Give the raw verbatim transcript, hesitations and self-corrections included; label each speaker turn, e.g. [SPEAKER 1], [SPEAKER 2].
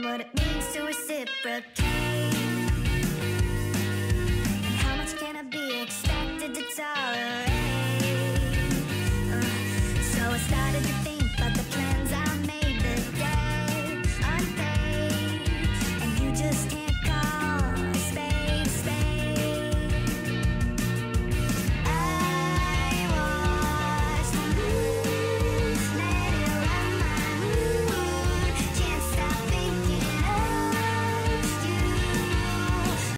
[SPEAKER 1] what it means to reciprocate. And how much can I be expected to tolerate?